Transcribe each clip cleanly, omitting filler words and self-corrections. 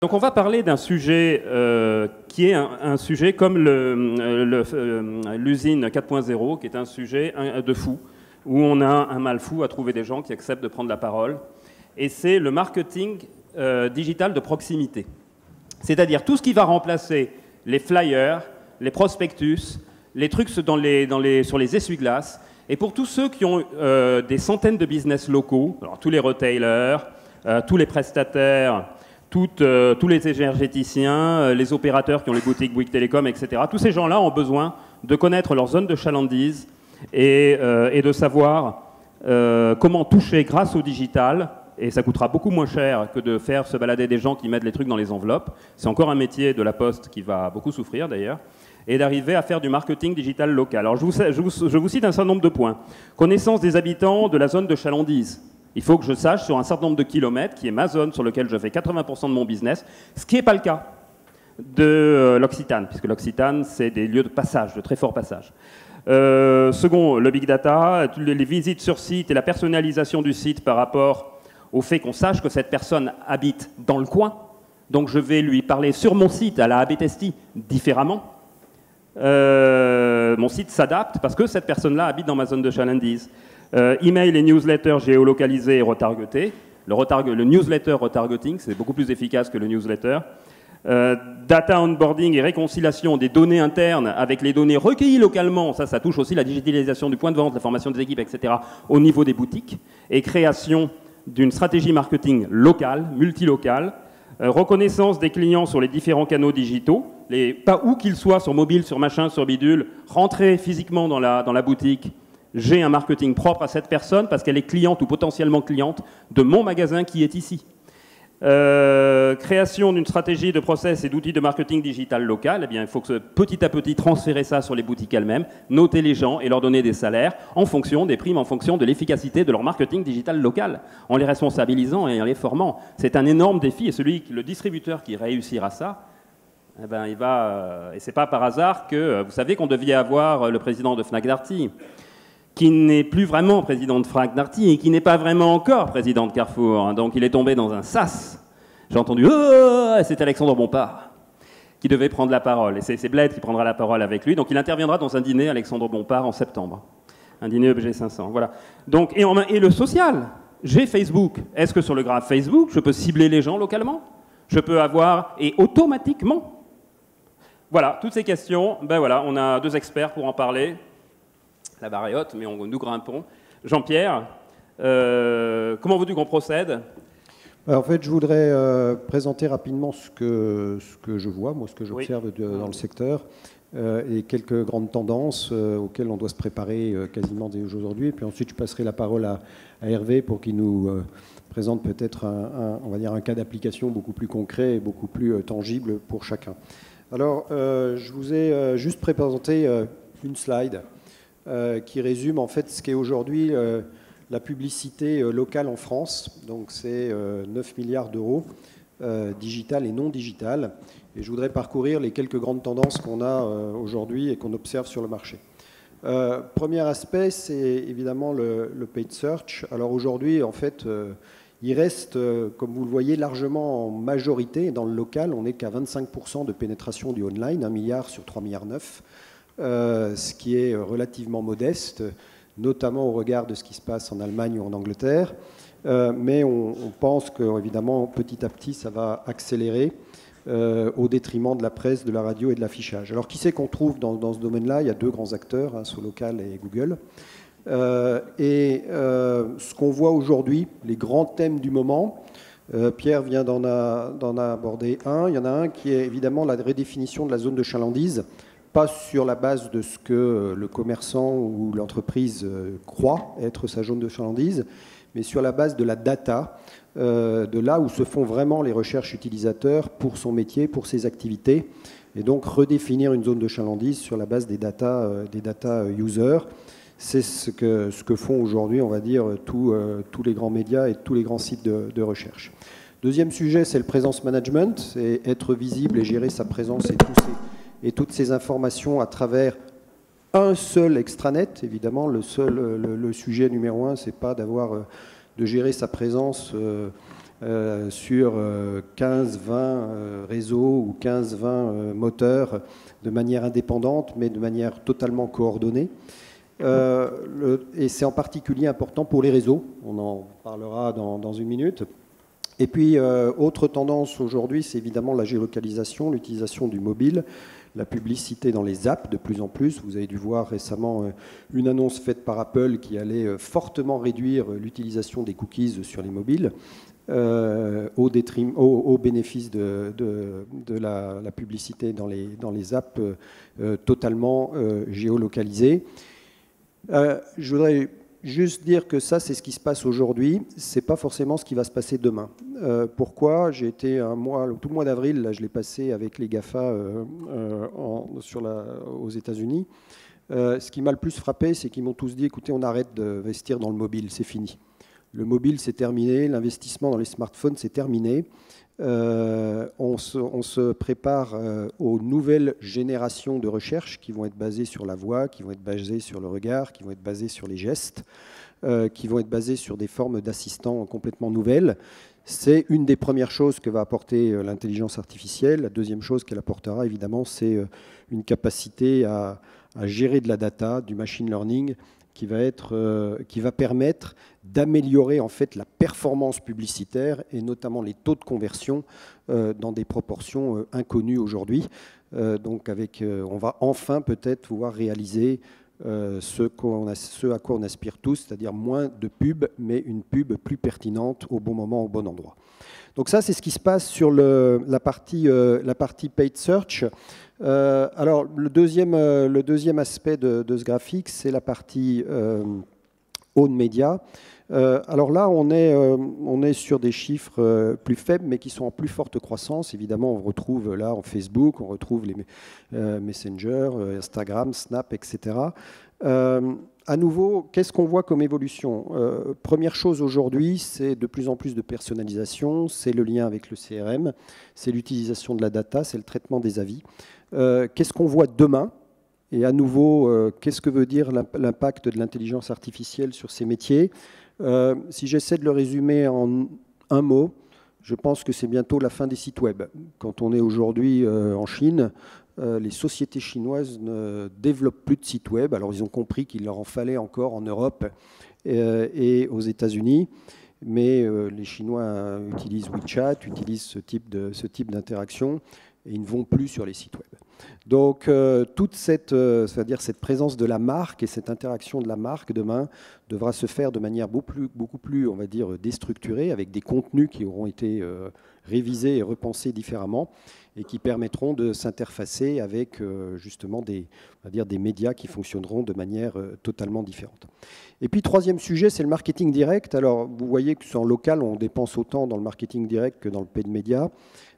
Donc on va parler d'un sujet qui est un sujet comme l'usine 4.0, qui est un sujet de fou, où on a un mal fou à trouver des gens qui acceptent de prendre la parole. Et c'est le marketing digital de proximité. C'est-à-dire tout ce qui va remplacer les flyers, les prospectus, les trucs sur les essuie-glaces. Et pour tous ceux qui ont des centaines de business locaux, alors tous les retailers, tous les prestataires, tous les énergéticiens, les opérateurs qui ont les boutiques Bouygues Télécom, etc. Tous ces gens-là ont besoin de connaître leur zone de chalandise et de savoir comment toucher grâce au digital. Et ça coûtera beaucoup moins cher que de faire se balader des gens qui mettent les trucs dans les enveloppes. C'est encore un métier de la Poste qui va beaucoup souffrir d'ailleurs. Et d'arriver à faire du marketing digital local. Alors je vous cite un certain nombre de points. Connaissance des habitants de la zone de chalandise. Il faut que je sache sur un certain nombre de kilomètres, qui est ma zone sur laquelle je fais 80% de mon business, ce qui n'est pas le cas de l'Occitane, puisque l'Occitane, c'est des lieux de passage, de très fort passage. Second, le big data, les visites sur site et la personnalisation du site par rapport au fait qu'on sache que cette personne habite dans le coin. Donc je vais lui parler sur mon site, à la AB Testi, différemment. Mon site s'adapte parce que cette personne-là habite dans ma zone de chalandise. Email et newsletter géolocalisés et retargetés. Le newsletter retargeting, c'est beaucoup plus efficace que le newsletter. Data onboarding et réconciliation des données internes avec les données recueillies localement. Ça touche aussi la digitalisation du point de vente, la formation des équipes, etc. au niveau des boutiques. Et création d'une stratégie marketing locale, multilocale. Reconnaissance des clients sur les différents canaux digitaux, pas où qu'ils soient, sur mobile, sur machin, sur bidule, rentrer physiquement dans la boutique, j'ai un marketing propre à cette personne parce qu'elle est cliente ou potentiellement cliente de mon magasin qui est ici. Création d'une stratégie de process et d'outils de marketing digital local, eh bien, il faut que petit à petit transférer ça sur les boutiques elles-mêmes, noter les gens et leur donner des salaires en fonction des primes, en fonction de l'efficacité de leur marketing digital local, en les responsabilisant et en les formant. C'est un énorme défi et le distributeur qui réussira ça, eh ben, et c'est pas par hasard que, vous savez qu'on devait avoir le président de Fnac Darty, qui n'est plus vraiment président de Fnac Darty et qui n'est pas vraiment encore président de Carrefour. Donc il est tombé dans un sas. J'ai entendu « c'est Alexandre Bompard » qui devait prendre la parole. Et c'est Bled qui prendra la parole avec lui. Donc il interviendra dans un dîner Alexandre Bompard en septembre. Un dîner objet 500. Voilà. Donc, et le social. J'ai Facebook. Est-ce que sur le graphe Facebook, je peux cibler les gens localement? Je peux avoir, et automatiquement. Voilà, toutes ces questions, ben voilà, on a deux experts pour en parler. La barre est haute, mais nous grimpons. Jean-Pierre, comment veux-tu qu'on procède? En fait, je voudrais présenter rapidement ce que je vois, moi, ce que j'observe dans le secteur, et quelques grandes tendances auxquelles on doit se préparer quasiment dès aujourd'hui. Et puis ensuite, je passerai la parole à Hervé pour qu'il nous présente peut-être on va dire un cas d'application beaucoup plus concret et beaucoup plus tangible pour chacun. Alors, je vous ai juste présenté une slide qui résume en fait ce qu'est aujourd'hui la publicité locale en France. Donc c'est 9 milliards d'euros, digital et non digital. Et je voudrais parcourir les quelques grandes tendances qu'on a aujourd'hui et qu'on observe sur le marché. Premier aspect, c'est évidemment le paid search. Alors aujourd'hui, en fait, il reste, comme vous le voyez, largement en majorité dans le local. On n'est qu'à 25% de pénétration du online, 1 milliard sur 3,9 milliards. Ce qui est relativement modeste, notamment au regard de ce qui se passe en Allemagne ou en Angleterre. Mais on pense qu'évidemment, petit à petit, ça va accélérer au détriment de la presse, de la radio et de l'affichage. Alors, qui c'est qu'on trouve dans ce domaine-là? Il y a deux grands acteurs, Solocal et Google. Ce qu'on voit aujourd'hui, les grands thèmes du moment, Pierre vient d'en aborder un. Il y en a un qui est évidemment la redéfinition de la zone de chalandise, pas sur la base de ce que le commerçant ou l'entreprise croit être sa zone de chalandise, mais sur la base de la data, de là où se font vraiment les recherches utilisateurs pour son métier, pour ses activités, et donc redéfinir une zone de chalandise sur la base des data users. C'est ce que font aujourd'hui, on va dire, tous les grands médias et tous les grands sites de recherche. Deuxième sujet, c'est le presence management, c'est être visible et gérer sa présence et toutes ces informations à travers un seul extranet. Évidemment, le sujet numéro un, c'est pas de gérer sa présence sur 15-20 réseaux ou 15-20 moteurs de manière indépendante, mais de manière totalement coordonnée. Et c'est en particulier important pour les réseaux, on en parlera dans une minute. Et puis, autre tendance aujourd'hui, c'est évidemment la géolocalisation, l'utilisation du mobile, la publicité dans les apps de plus en plus. Vous avez dû voir récemment une annonce faite par Apple qui allait fortement réduire l'utilisation des cookies sur les mobiles au bénéfice de la publicité dans les apps totalement géolocalisées. Je voudrais juste dire que ça, c'est ce qui se passe aujourd'hui. Ce n'est pas forcément ce qui va se passer demain. Pourquoi? J'ai été tout le mois d'avril, là, je l'ai passé avec les GAFA aux États-Unis. Ce qui m'a le plus frappé, c'est qu'ils m'ont tous dit, écoutez, on arrête d'investir dans le mobile, c'est fini. Le mobile, c'est terminé. L'investissement dans les smartphones, c'est terminé. On se prépare aux nouvelles générations de recherche qui vont être basées sur la voix, qui vont être basées sur le regard, qui vont être basées sur les gestes, qui vont être basées sur des formes d'assistants complètement nouvelles. C'est une des premières choses que va apporter l'intelligence artificielle. La deuxième chose qu'elle apportera, évidemment, c'est une capacité à gérer de la data, du machine learning, qui va permettre d'améliorer en fait la performance publicitaire et notamment les taux de conversion dans des proportions inconnues aujourd'hui. Donc on va enfin peut-être pouvoir réaliser ce à quoi on aspire tous, c'est-à-dire moins de pub, mais une pub plus pertinente au bon moment, au bon endroit. Donc ça, c'est ce qui se passe sur la partie paid search. Alors, le deuxième aspect de ce graphique, c'est la partie own media. Alors là, on est sur des chiffres plus faibles, mais qui sont en plus forte croissance. Évidemment, on retrouve là en Facebook, on retrouve les Messenger, Instagram, Snap, etc. À nouveau, qu'est-ce qu'on voit comme évolution? Première chose aujourd'hui, c'est de plus en plus de personnalisation, c'est le lien avec le CRM, c'est l'utilisation de la data, c'est le traitement des avis. Qu'est-ce qu'on voit demain? Et à nouveau, qu'est-ce que veut dire l'impact de l'intelligence artificielle sur ces métiers? Si j'essaie de le résumer en un mot, je pense que c'est bientôt la fin des sites web. Quand on est aujourd'hui en Chine, les sociétés chinoises ne développent plus de sites web. Alors ils ont compris qu'il leur en fallait encore en Europe et aux États-Unis. Mais les Chinois utilisent WeChat, utilisent ce type d'interaction et ils ne vont plus sur les sites web. Donc toute cette présence de la marque et cette interaction de la marque demain devra se faire de manière beaucoup plus, on va dire, déstructurée, avec des contenus qui auront été révisés et repensés différemment et qui permettront de s'interfacer avec justement des médias qui fonctionneront de manière totalement différente. Et puis troisième sujet, c'est le marketing direct. Alors vous voyez que en local, on dépense autant dans le marketing direct que dans le paid media.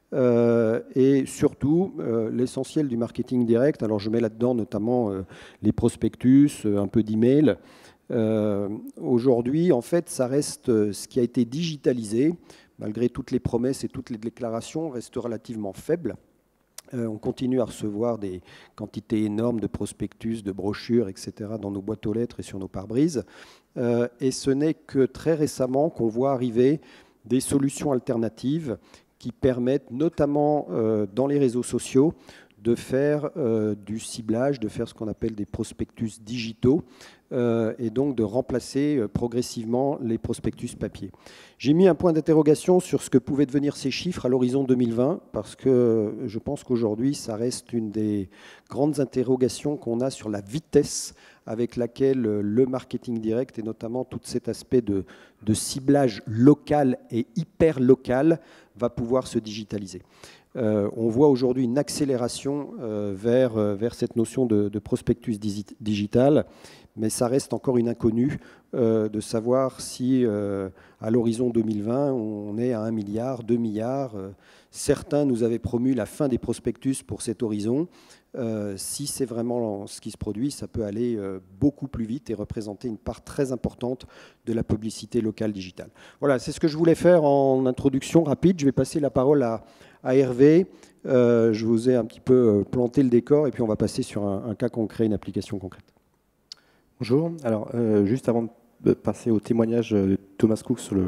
Et surtout, l'essentiel du marketing direct, alors je mets là-dedans notamment les prospectus, un peu d'email. Aujourd'hui, en fait, ça reste ce qui a été digitalisé, malgré toutes les promesses et toutes les déclarations, reste relativement faible. On continue à recevoir des quantités énormes de prospectus, de brochures, etc. dans nos boîtes aux lettres et sur nos pare-brises. Et ce n'est que très récemment qu'on voit arriver des solutions alternatives qui permettent, notamment dans les réseaux sociaux, de faire du ciblage, de faire ce qu'on appelle des prospectus digitaux, et donc de remplacer progressivement les prospectus papier. J'ai mis un point d'interrogation sur ce que pouvaient devenir ces chiffres à l'horizon 2020, parce que je pense qu'aujourd'hui, ça reste une des grandes interrogations qu'on a sur la vitesse avec laquelle le marketing direct, et notamment tout cet aspect de ciblage local et hyper local, va pouvoir se digitaliser. On voit aujourd'hui une accélération vers cette notion de prospectus digital, mais ça reste encore une inconnue de savoir si à l'horizon 2020, on est à 1 milliard, 2 milliards. Certains nous avaient promu la fin des prospectus pour cet horizon. Si c'est vraiment ce qui se produit, ça peut aller beaucoup plus vite et représenter une part très importante de la publicité locale digitale. Voilà, c'est ce que je voulais faire en introduction rapide. Je vais passer la parole à Hervé. Je vous ai un petit peu planté le décor et puis on va passer sur un cas concret, une application concrète. Bonjour. Alors, juste avant de passer au témoignage de Thomas Cook sur le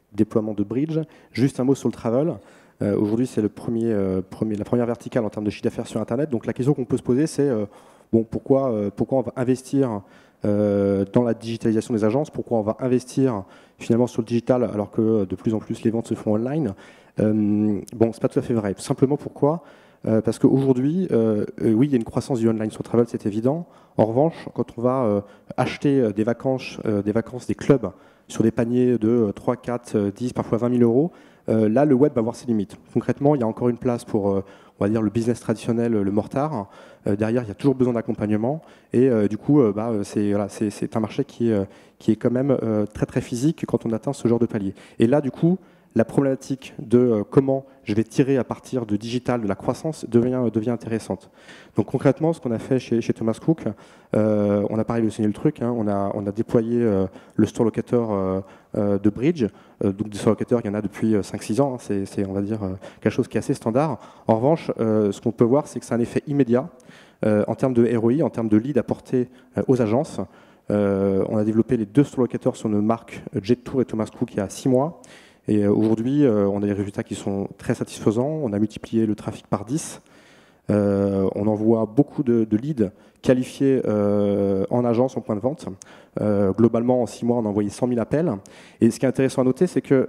déploiement de Bridge. Juste un mot sur le travel. Aujourd'hui, c'est la première verticale en termes de chiffre d'affaires sur Internet. Donc la question qu'on peut se poser, c'est bon, pourquoi on va investir dans la digitalisation des agences, pourquoi on va investir finalement sur le digital alors que de plus en plus les ventes se font online. Bon, c'est pas tout à fait vrai. Tout simplement pourquoi parce qu'aujourd'hui, oui, il y a une croissance du online sur travel, c'est évident. En revanche, quand on va acheter des vacances, des clubs sur des paniers de 3, 4, 10, parfois 20 000 euros, là, le web va avoir ses limites. Concrètement, il y a encore une place pour, on va dire, le business traditionnel, le mortar. Derrière, il y a toujours besoin d'accompagnement. Et du coup, c'est un marché qui est quand même très, très physique quand on atteint ce genre de palier. Et là, du coup, la problématique de comment je vais tirer à partir de digital, de la croissance, devient intéressante. Donc concrètement, ce qu'on a fait chez Thomas Cook, on a pas révolutionné le truc, hein, on a déployé le store locator de Bridge. Donc des store locateurs, il y en a depuis 5-6 ans, hein, c'est on va dire quelque chose qui est assez standard. En revanche, ce qu'on peut voir, c'est que c'est un effet immédiat en termes de ROI, en termes de lead apporté aux agences. On a développé les 2 store locators sur nos marques Jet2 et Thomas Cook il y a 6 mois. Et aujourd'hui, on a des résultats qui sont très satisfaisants. On a multiplié le trafic par 10. On envoie beaucoup de leads qualifiés en agence, en point de vente. Globalement, en 6 mois, on a envoyé 100 000 appels. Et ce qui est intéressant à noter, c'est que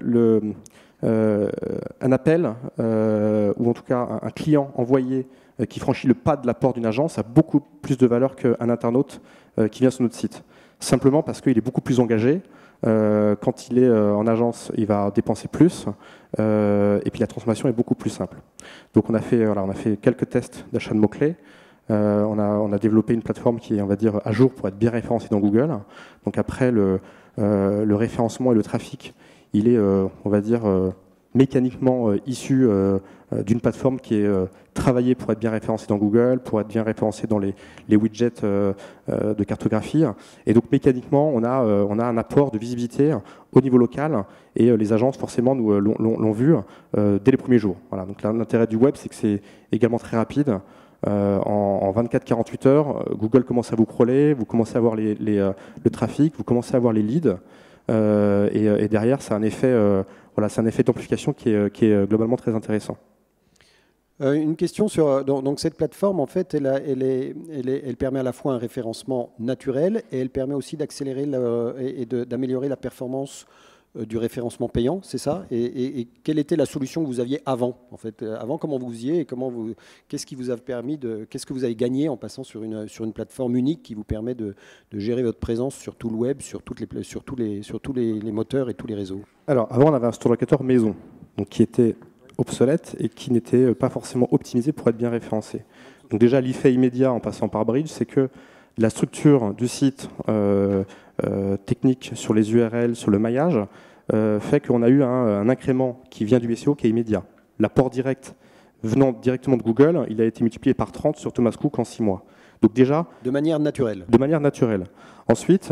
un appel, ou en tout cas un client envoyé qui franchit le pas de la porte d'une agence a beaucoup plus de valeur qu'un internaute qui vient sur notre site. Simplement parce qu'il est beaucoup plus engagé. Quand il est en agence, il va dépenser plus et puis la transformation est beaucoup plus simple. Donc on a fait quelques tests d'achat de mots-clés. On a développé une plateforme qui est, on va dire, à jour pour être bien référencée dans Google. Donc après, le référencement et le trafic, il est, on va dire, mécaniquement issu d'une plateforme qui est travaillée pour être bien référencée dans Google, pour être bien référencée dans les widgets de cartographie. Et donc mécaniquement, on a un apport de visibilité au niveau local et les agences forcément nous l'ont vu dès les premiers jours. Voilà. Donc l'intérêt du web, c'est que c'est également très rapide. En 24-48 heures, Google commence à vous crawler, vous commencez à voir le trafic, vous commencez à voir les leads. Et derrière, c'est un effet d'amplification qui est globalement très intéressant. Une question sur donc cette plateforme, en fait, elle permet à la fois un référencement naturel et elle permet aussi d'accélérer et d'améliorer la performance du référencement payant, c'est ça? Et quelle était la solution que vous aviez avant, en fait? Avant, comment vous faisiez et qu'est-ce qui vous a permis qu'est-ce que vous avez gagné en passant sur une plateforme unique qui vous permet de gérer votre présence sur tout le web, sur tous les moteurs et tous les réseaux? Alors, avant, on avait un store locator maison, donc qui était obsolète et qui n'était pas forcément optimisé pour être bien référencé. Donc déjà, l'effet immédiat en passant par Bridge, c'est que la structure du site technique sur les URL, sur le maillage, fait qu'on a eu un incrément qui vient du SEO qui est immédiat. L'apport direct venant directement de Google, il a été multiplié par 30 sur Thomas Cook en 6 mois. Donc déjà, de manière naturelle. De manière naturelle. Ensuite,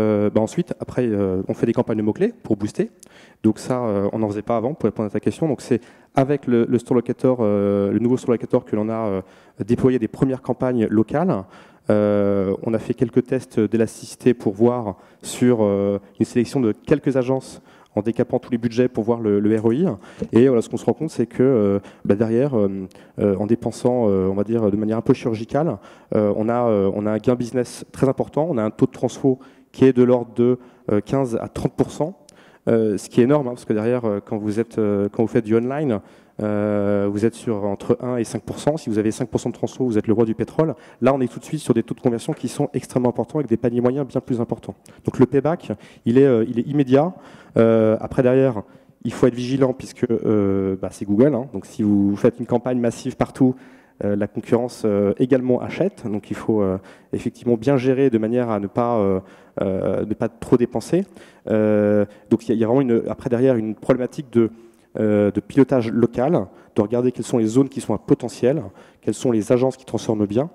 après, on fait des campagnes de mots-clés pour booster. Donc ça, on n'en faisait pas avant, pour répondre à ta question. Donc c'est avec le store locator, le nouveau store locator que l'on a déployé des premières campagnes locales. On a fait quelques tests d'élasticité pour voir sur une sélection de quelques agences en décapant tous les budgets pour voir le ROI. Et voilà, ce qu'on se rend compte, c'est que derrière, en dépensant, on va dire, de manière un peu chirurgicale, on a un gain business très important. On a un taux de transfo qui est de l'ordre de 15 à 30%, ce qui est énorme, hein, parce que derrière, quand vous faites du online, vous êtes sur entre 1 et 5%. Si vous avez 5% de transfo, vous êtes le roi du pétrole. Là, on est tout de suite sur des taux de conversion qui sont extrêmement importants avec des paniers moyens bien plus importants. Donc le payback, il est immédiat. Après, derrière, il faut être vigilant puisque c'est Google. Hein. Donc si vous faites une campagne massive partout, la concurrence également achète. Donc il faut effectivement bien gérer de manière à ne pas trop dépenser. Donc il y a vraiment après derrière une problématique de pilotage local, de regarder quelles sont les zones qui sont à potentiel, quelles sont les agences qui transforment bien.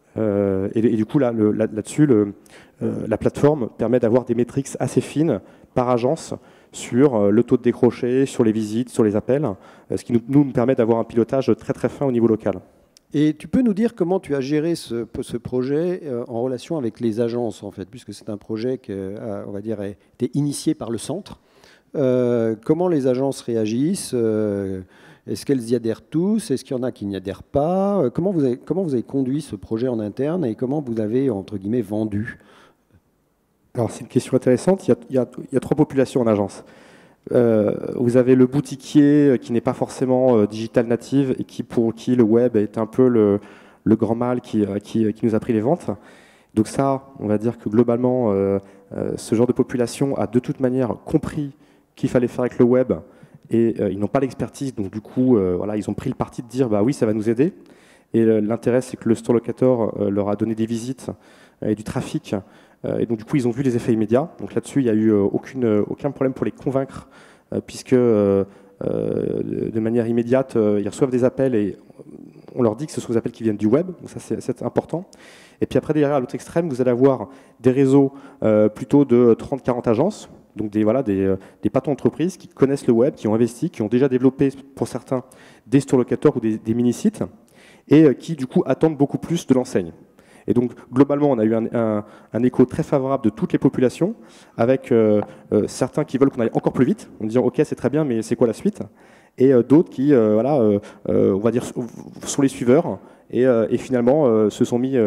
Et du coup, là-dessus, la plateforme permet d'avoir des métriques assez fines par agence sur le taux de décroché, sur les visites, sur les appels, ce qui nous permet d'avoir un pilotage très très fin au niveau local. Et tu peux nous dire comment tu as géré ce projet en relation avec les agences, en fait, puisque c'est un projet qui, on va dire, a été initié par le centre. Comment les agences réagissent? Est-ce qu'elles y adhèrent tous? Est-ce qu'il y en a qui n'y adhèrent pas? Comment vous avez conduit ce projet en interne et comment vous l'avez, entre guillemets, vendu? Alors, c'est une question intéressante. Il y a trois populations en agence. Vous avez le boutiquier qui n'est pas forcément digital native et pour qui le web est un peu le grand mal qui nous a pris les ventes. Donc ça, on va dire que globalement, ce genre de population a de toute manière compris qu'il fallait faire avec le web et ils n'ont pas l'expertise. Donc du coup, voilà, ils ont pris le parti de dire bah oui, ça va nous aider. Et l'intérêt, c'est que le store locator leur a donné des visites et du trafic. Et donc du coup, ils ont vu les effets immédiats. Donc là-dessus, il n'y a eu aucun problème pour les convaincre, puisque de manière immédiate, ils reçoivent des appels et on leur dit que ce sont des appels qui viennent du web. Donc ça, c'est important. Et puis après, derrière, à l'autre extrême, vous allez avoir des réseaux plutôt de 30-40 agences, donc des patrons d'entreprise qui connaissent le web, qui ont investi, qui ont déjà développé, pour certains, des store locators ou des mini-sites, et qui, du coup, attendent beaucoup plus de l'enseigne. Et donc, globalement, on a eu un écho très favorable de toutes les populations, avec certains qui veulent qu'on aille encore plus vite, en disant « Ok, c'est très bien, mais c'est quoi la suite ?» Et d'autres qui, on va dire, sont les suiveurs, et finalement se sont mis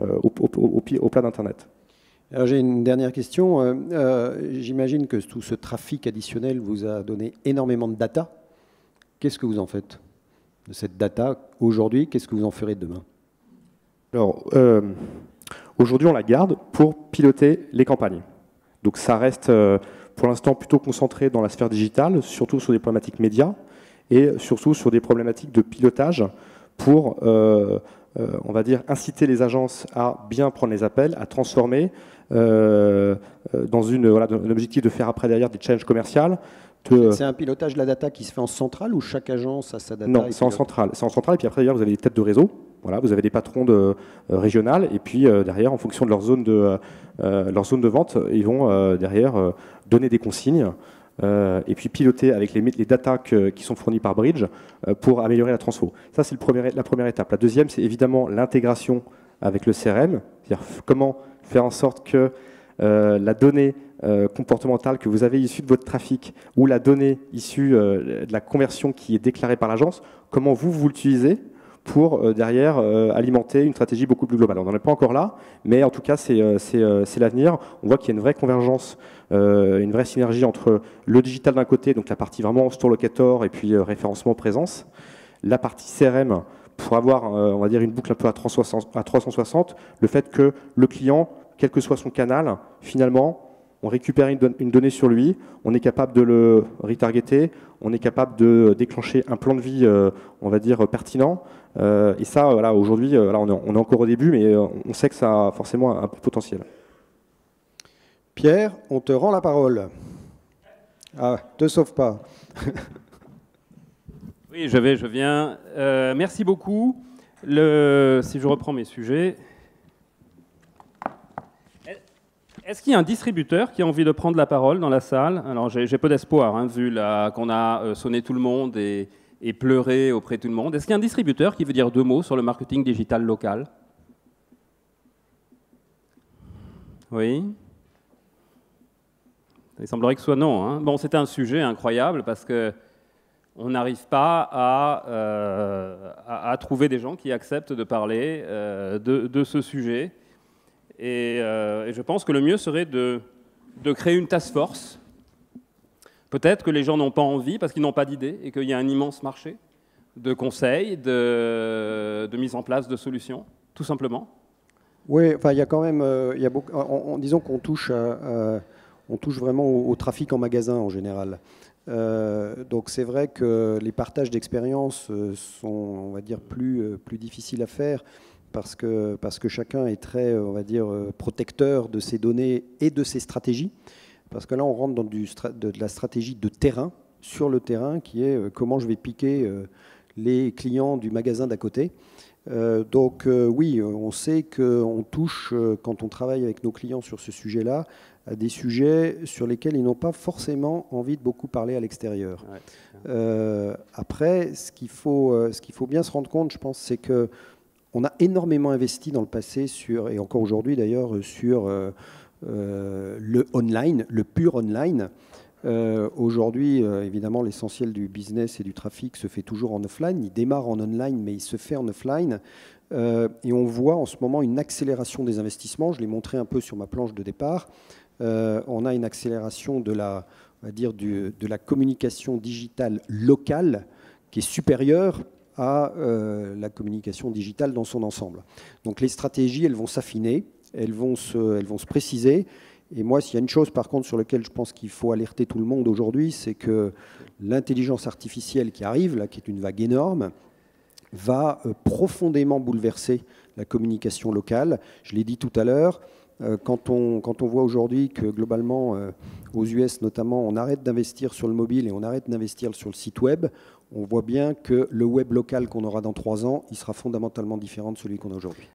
au plat d'Internet. Alors j'ai une dernière question. J'imagine que tout ce trafic additionnel vous a donné énormément de data. Qu'est-ce que vous en faites de cette data aujourd'hui? Qu'est-ce que vous en ferez demain? Alors, aujourd'hui, on la garde pour piloter les campagnes. Donc ça reste pour l'instant plutôt concentré dans la sphère digitale, surtout sur des problématiques médias et surtout sur des problématiques de pilotage pour, on va dire, inciter les agences à bien prendre les appels, à transformer dans un objectif de faire après derrière des challenges commerciales. C'est un pilotage de la data qui se fait en centrale ou chaque agence a sa data? Non, c'est en centrale. C'est en centrale et puis après derrière vous avez des têtes de réseau. Voilà, vous avez des patrons régionales et puis derrière, en fonction de leur zone de vente, ils vont derrière donner des consignes et puis piloter avec les datas qui sont fournies par Bridge pour améliorer la transfo. Ça, c'est la première étape. La deuxième, c'est évidemment l'intégration avec le CRM, c'est-à-dire comment faire en sorte que la donnée comportementale que vous avez issue de votre trafic ou la donnée issue de la conversion qui est déclarée par l'agence, comment vous l'utilisez pour derrière alimenter une stratégie beaucoup plus globale. On n'en est pas encore là, mais en tout cas c'est l'avenir. On voit qu'il y a une vraie convergence, une vraie synergie entre le digital d'un côté, donc la partie vraiment store locator et puis référencement présence, la partie CRM pour avoir on va dire une boucle un peu à 360, le fait que le client, quel que soit son canal, finalement on récupère une donnée sur lui, on est capable de le retargeter, on est capable de déclencher un plan de vie, on va dire, pertinent. Et ça, voilà, aujourd'hui, on est encore au début, mais on sait que ça a forcément un potentiel. Pierre, on te rend la parole. Ah, te sauve pas. Oui, je viens. Merci beaucoup. Si je reprends mes sujets... Est-ce qu'il y a un distributeur qui a envie de prendre la parole dans la salle? Alors j'ai peu d'espoir, hein, vu qu'on a sonné tout le monde et pleuré auprès de tout le monde. Est-ce qu'il y a un distributeur qui veut dire deux mots sur le marketing digital local? Oui? Il semblerait que ce soit non. Hein. Bon, c'était un sujet incroyable parce qu'on n'arrive pas à trouver des gens qui acceptent de parler de ce sujet. Et je pense que le mieux serait de créer une task force. Peut-être que les gens n'ont pas envie parce qu'ils n'ont pas d'idée et qu'il y a un immense marché de conseils, de mise en place de solutions, tout simplement. Oui, enfin, il y a quand même, disons qu'on touche vraiment au trafic en magasin en général. Donc c'est vrai que les partages d'expériences sont, on va dire, plus difficiles à faire. Parce que chacun est très, on va dire, protecteur de ses données et de ses stratégies. Parce que là, on rentre dans de la stratégie de terrain, sur le terrain, qui est comment je vais piquer les clients du magasin d'à côté. Donc oui, on sait qu'on touche, quand on travaille avec nos clients sur ce sujet-là, à des sujets sur lesquels ils n'ont pas forcément envie de beaucoup parler à l'extérieur. Ouais. Après, ce qu'il faut bien se rendre compte, je pense, c'est que on a énormément investi dans le passé et encore aujourd'hui d'ailleurs, sur le online, le pur online. Aujourd'hui, évidemment, l'essentiel du business et du trafic se fait toujours en offline. Il démarre en online, mais il se fait en offline. Et on voit en ce moment une accélération des investissements. Je l'ai montré un peu sur ma planche de départ. On a une accélération de la, on va dire, de la communication digitale locale qui est supérieure à la communication digitale dans son ensemble. Donc les stratégies, elles vont s'affiner, elles vont se préciser. Et moi, s'il y a une chose, par contre, sur laquelle je pense qu'il faut alerter tout le monde aujourd'hui, c'est que l'intelligence artificielle qui arrive, là, qui est une vague énorme, va profondément bouleverser la communication locale. Je l'ai dit tout à l'heure, quand on voit aujourd'hui que globalement, aux US notamment, on arrête d'investir sur le mobile et on arrête d'investir sur le site web, on voit bien que le web local qu'on aura dans 3 ans, il sera fondamentalement différent de celui qu'on a aujourd'hui.